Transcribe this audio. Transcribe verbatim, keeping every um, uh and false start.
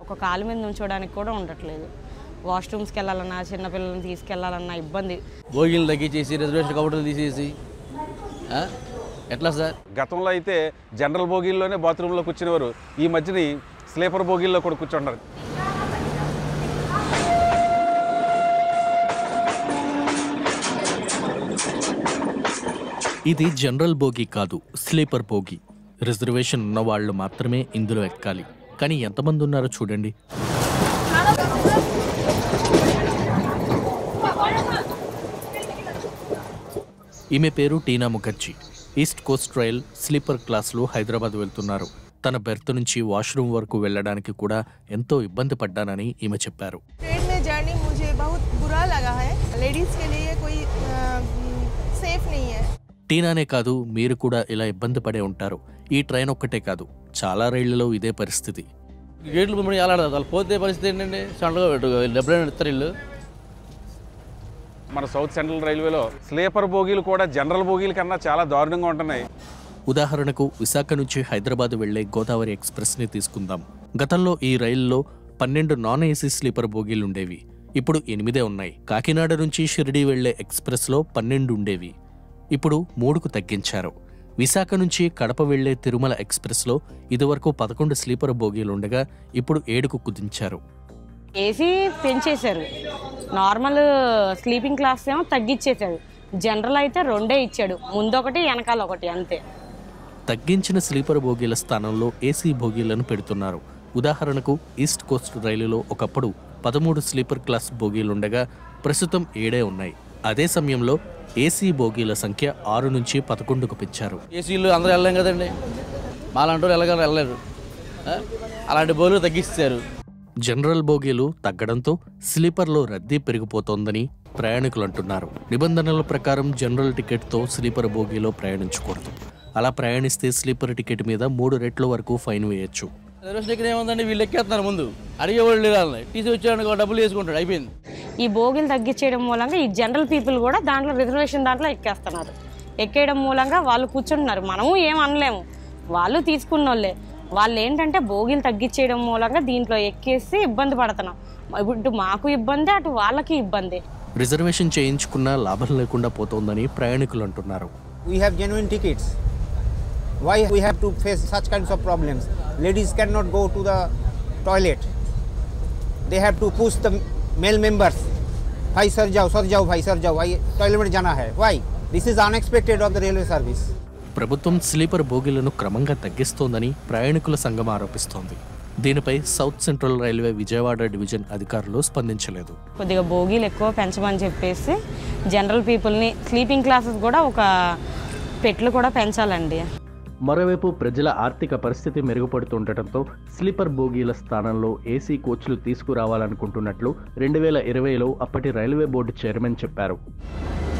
ఒక కాలు మీద నుంచోడానికి కూడా ఉండట్లేదు. వాష్రూమ్స్కి వెళ్ళాలన్నా, చిన్నపిల్లల్ని తీసుకెళ్లాలన్నా ఇబ్బంది. బోగీలు తగ్గించేసి రిజర్వేషన్ కౌంటర్లు తీసేసి ఎట్లా సార్? గతంలో అయితే జనరల్ బోగీల్లోనే బాత్రూంలో కూర్చునేవారు. ఈ మధ్యని స్లీపర్ బోగీల్లో కూడా కూర్చుంటారు. ఇది జనరల్ బోగీ కాదు, స్లీపర్ బోగీ. రిజర్వేషన్ ఉన్న వాళ్ళు మాత్రమే ఇందులో ఎక్కాలి. కానీ ఎంతమంది ఉన్నారో చూడండి. ఈమె పేరు Tina Mukherjee. East Coast rail sleeper క్లాస్లో హైదరాబాద్ వెళ్తున్నారు. తన బెర్త్ నుంచి వాష్రూమ్ వరకు వెళ్ళడానికి కూడా ఎంతో ఇబ్బంది పడ్డానని ఈమె చెప్పారు. టీనానే కాదు, మీరు కూడా ఇలా ఇబ్బంది పడే ఉంటారు. ఈ ట్రైన్ ఒక్కటే కాదు, చాలా రైళ్లలో ఇదే పరిస్థితి. గేట్లు ముందు ఎలా వాళ్ళు పోతే పరిస్థితి ఏంటంటే సండగా డబ్బులు ఇస్తారు ఇల్లు. మన సౌత్ సెంట్రల్ రైల్వేలో స్లీపర్ బోగీలు కూడా జనరల్ బోగీల కన్నా చాలా దారుణంగా ఉంటున్నాయి. ఉదాహరణకు విశాఖ నుంచి హైదరాబాద్ వెళ్లే గోదావరి ఎక్స్ప్రెస్ని తీసుకుందాం. గతంలో ఈ రైల్లో పన్నెండు నాన్ ఏసీ స్లీపర్ బోగీలుండేవి. ఇప్పుడు ఎనిమిదే ఉన్నాయి. కాకినాడ నుంచి షిరిడీ వెళ్లే ఎక్స్ప్రెస్లో పన్నెండు ఉండేవి. ఇప్పుడు మూడుకు తగ్గించారు. విశాఖ నుంచి కడప వెళ్లే తిరుమల ఎక్స్ప్రెస్లో ఇదివరకు పదకొండు స్లీపర్ బోగీలుండగా ఇప్పుడు ఏడుకు కుదించారు. ఏసీ పెంచేశారు, నార్మల్ స్లీపింగ్ క్లాస్ ఏమో తగ్గించేశాడు. జనరల్ అయితే రెండే ఇచ్చాడు, ముందొకటి వెనకాల ఒకటి అంతే. తగ్గించిన స్లీపర్ బోగీల స్థానంలో ఏసీ బోగీలను పెడుతున్నారు. ఉదాహరణకు ఈస్ట్ కోస్ట్ రైలులో ఒకప్పుడు పదమూడు స్లీపర్ క్లాస్ బోగీలుండగా ప్రస్తుతం ఏడే ఉన్నాయి. అదే సమయంలో ఏసీ బోగీల సంఖ్య ఆరు నుంచి పదకొండుకు పెంచారు. ఏసీలు అందరూ వెళ్ళలేం కదండి, మాలాంటి వెళ్ళగా వెళ్ళలేరు. అలాంటి బోగీలు తగ్గిస్తారు. జనరల్ బోగీలు తగ్గడంతో స్లీపర్లో రద్దీ పెరిగిపోతోందని ప్రయాణికులు అంటున్నారు. నిబంధనల ప్రకారం జనరల్ టికెట్తో స్లీపర్ బోగీలో ప్రయాణించకూడదు. అలా ప్రయాణిస్తే స్లీపర్ టికెట్ మీద మూడు రెట్ల వరకు ఫైన్ వేయొచ్చు. రిజర్వేషన్ దగ్గర ఏముందండి, వీళ్ళు ఎక్కేస్తున్నారు. ముందు అడిగేవాళ్ళు లేరు, టీసీ వచ్చాడు డబ్బులు వేసుకుంటాడు, అయిపోయింది. ఈ బోగీలు తగ్గించేయడం మూలంగా ఈ జనరల్ పీపుల్ కూడా దాంట్లో రిజర్వేషన్ దాంట్లో ఎక్కేస్తున్నారు. ఎక్కేయడం మూలంగా వాళ్ళు కూర్చుంటున్నారు. మనము ఏం అనలేము, వాళ్ళు తీసుకున్న వాళ్ళే. వాళ్ళు ఏంటంటే బోగీలు తగ్గించేయడం మూలంగా దీంట్లో ఎక్కేసి ఇబ్బంది పడుతున్నాం. ఇటు మాకు ఇబ్బంది, అటు వాళ్ళకి ఇబ్బంది. రిజర్వేషన్ చేయించుకున్నా లాభం లేకుండా పోతోందని ప్రయాణికులు అంటున్నారు. We have genuine tickets. Why we have to face such kinds of problems? Ladies cannot go to the toilet. They have to push the male members. Bhai sir jao, sir jao, bhai sir jao. Why toilet mein jana hai? Why? This is unexpected of the railway service. ప్రభుత్వం sleeper బోగీలను క్రమంగా తగ్గిస్తోందని ప్రయాణికుల సంఘం ఆరోపిస్తోంది. దీనిపై south central railway Vijayawada division అధికారులు స్పందించలేదు. కొద్దిగా బోగీలు ఎక్కువ పెంచమని చెప్పేసి జనరల్ పీపుల్ని స్లీపింగ్ క్లాసెస్ కూడా ఒక పెట్లు కూడా పెంచాలండి. మరోవైపు ప్రజల ఆర్థిక పరిస్థితి మెరుగుపడుతుండటంతో స్లీపర్ బోగీల స్థానంలో ఏసీ కోచ్లు తీసుకురావాలనుకుంటున్నట్లు రెండు వేల ఇరవైలో అప్పటి రైల్వే బోర్డు చైర్మన్ చెప్పారు.